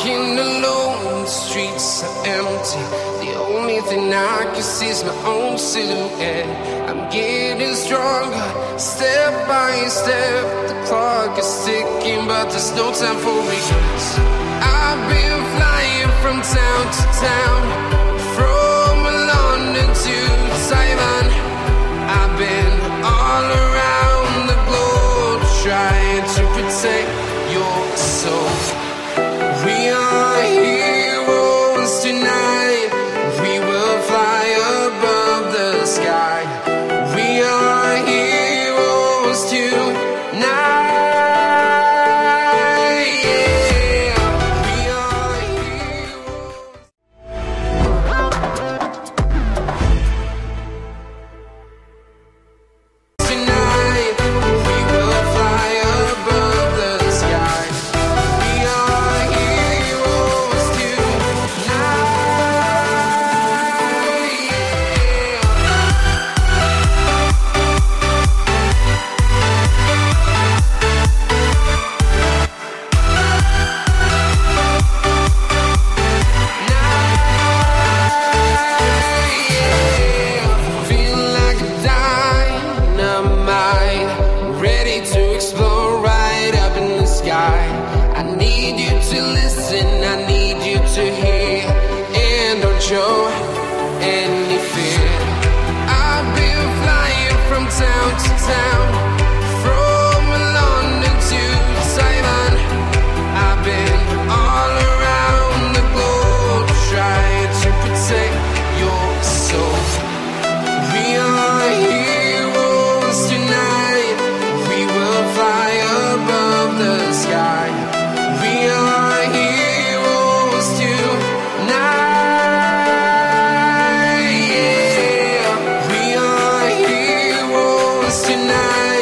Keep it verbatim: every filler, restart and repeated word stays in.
Walking alone, the streets are empty. The only thing I can see is my own silhouette. I'm getting stronger, step by step. The clock is ticking, but there's no time for regrets. I've been flying from town to town, from London to Taiwan. I've been all around the globe, trying to protect your soul. We are heroes tonight. We will fly above the sky. We are heroes tonight. Yeah, we are heroes. Tonight, we will fly above the sky. We are heroes tonight. Feel like a dynamite, ready to explode right up in the sky. I need you to listen, I need you to hear, and don't show any fear. I've been flying from town to town, from London to Taiwan. I've been all around the globe, trying to protect your soul. We are heroes tonight. We will fly above the sky. We are heroes tonight. Yeah, we are heroes tonight.